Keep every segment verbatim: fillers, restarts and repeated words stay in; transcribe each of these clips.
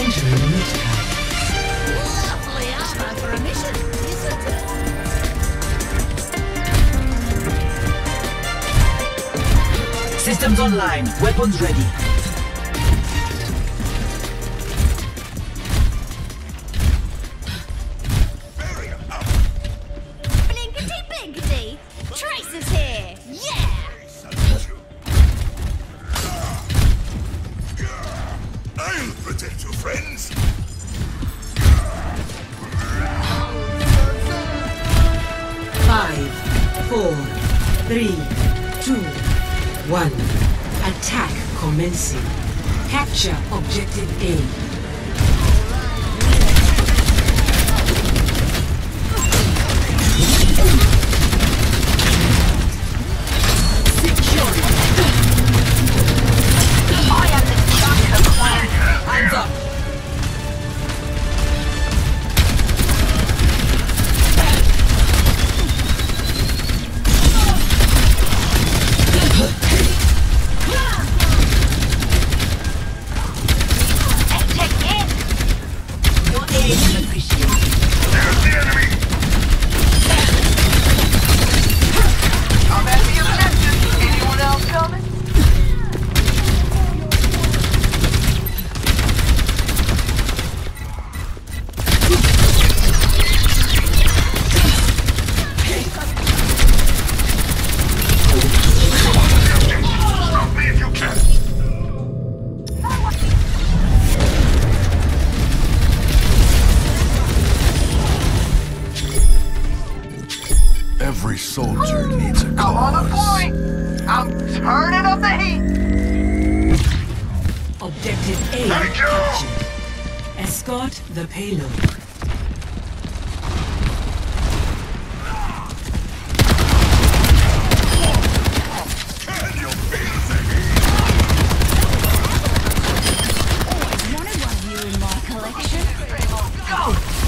Entering mid-cap. Lovely armor for a mission, isn't it? Systems online. Weapons ready. Blinkety blinkety! Trace is here! Yeah! I'll protect you, friends. Five, four, three, two, one. Attack commencing. Capture objective A. Every soldier needs a cause. I'm on the point! I'm turning up the heat! Objective A Thank you. captured. Escort the payload. Can you feel the heat? Wanted one of you in my collection. Go!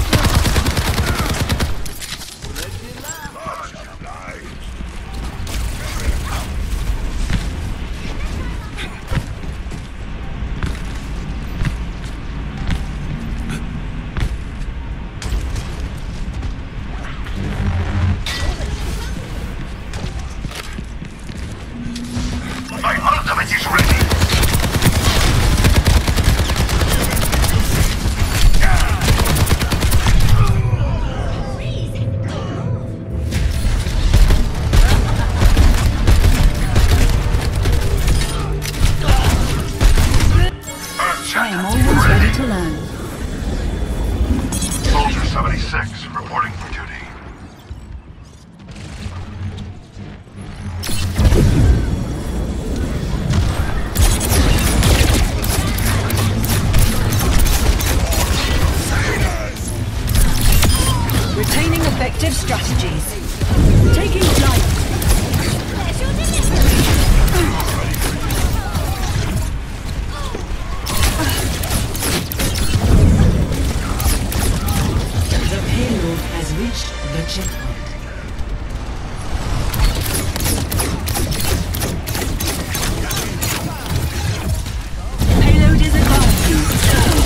My ultimate is ready. I am always ready to learn. Soldier seventy-six reporting for duty. Retaining effective strategies. Taking flight. There's your delivery! The payload has reached the checkpoint. Payload is advancing.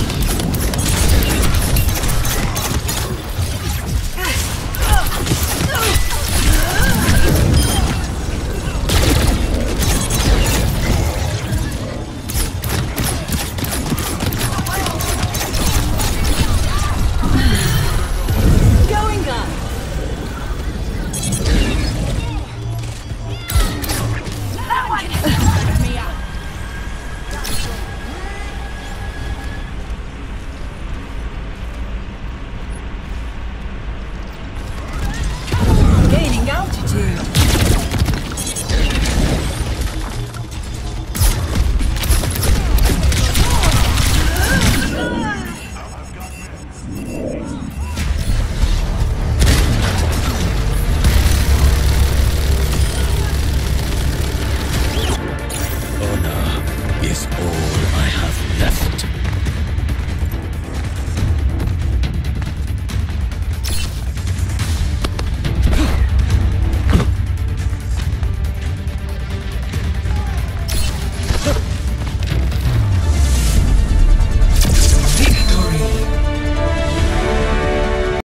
Going up. Gaining altitude. Honor is all I have left.